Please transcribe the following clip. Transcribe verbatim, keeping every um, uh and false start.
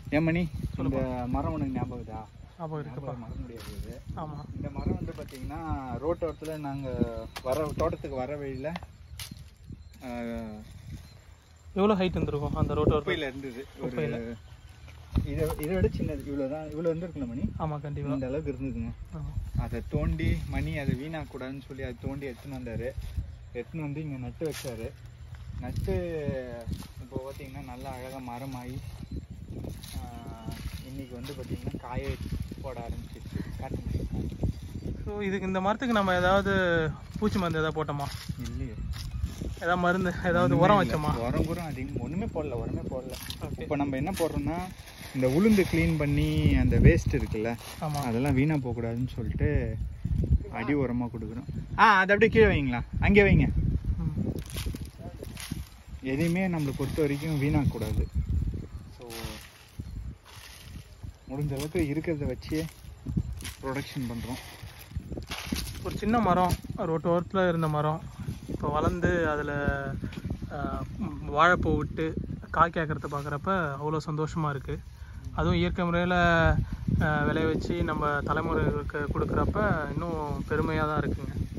ஏன் மணி இந்த மரம் உனக்கு ஞாபகதா? ஞாபகம் இருக்குப்பா. மறக்க முடியாது இது. ஆமாம். இந்த மரம் வந்து பார்த்தீங்கன்னா ரோட்டோரத்தில் நாங்கள் வர தோட்டத்துக்கு வர வழியில் எவ்வளோ ஹைட் இருந்திருக்கும் அந்த ரோட்டோர? குப்பையில் இருந்தது. ஒரு இதை இதை விட சின்னது, இவ்வளோ தான், இவ்வளோ இருந்திருக்குல்ல மணி? ஆமாம், கண்டிப்பாக இந்த அளவுக்கு இருந்ததுங்க. அதை தோண்டி மணி அதை வீணாக்கூடாதுன்னு சொல்லி அதை தோண்டி எடுத்துன்னு வந்தார். எடுத்துன்னு வந்து இங்கே நட்டு வச்சார். நட்டு இப்போ பார்த்தீங்கன்னா நல்லா அழகாக மரமாகி இன்றைக்கி வந்து பார்த்திங்கன்னா காய போட ஆரம்பிச்சிருச்சு. காட்டு முடியும். ஸோ இதுக்கு இந்த மரத்துக்கு நம்ம ஏதாவது பூச்சி மருந்து எதாவது போட்டோமா? இல்லையே. ஏதாவது மருந்து ஏதாவது உரம் வச்சோமா? உரம் உரம் அதிகம் ஒன்றுமே போடல, உரமே போடல. இப்போ நம்ம என்ன போடுறோம்னா இந்த உளுந்து க்ளீன் பண்ணி அந்த வேஸ்ட் இருக்குல்ல, அதெல்லாம் வீணாக போகக்கூடாதுன்னு சொல்லிட்டு அடி உரமாக கொடுக்குறோம். ஆ அதை அப்படியே கீழே வைங்களா, அங்கே வைங்க. எதையுமே நம்மளை பொறுத்த வரைக்கும் வீணாகக்கூடாது. ஸோ முடிஞ்ச அளவுக்கு இருக்கிறத வச்சே ப்ரொடக்ஷன் பண்ணுறோம். ஒரு சின்ன மரம், ரோட்டு ஓரத்தில் இருந்த மரம் இப்போ வளர்ந்து அதில் வாழைப்பூ விட்டு காய் கேட்குறத பார்க்குறப்ப அவ்வளோ சந்தோஷமாக இருக்குது. அதுவும் இயற்கை முறையில் விளைய வச்சு நம்ம தலைமுறைகளுக்கு கொடுக்குறப்ப இன்னும் பெருமையாக தான் இருக்குங்க.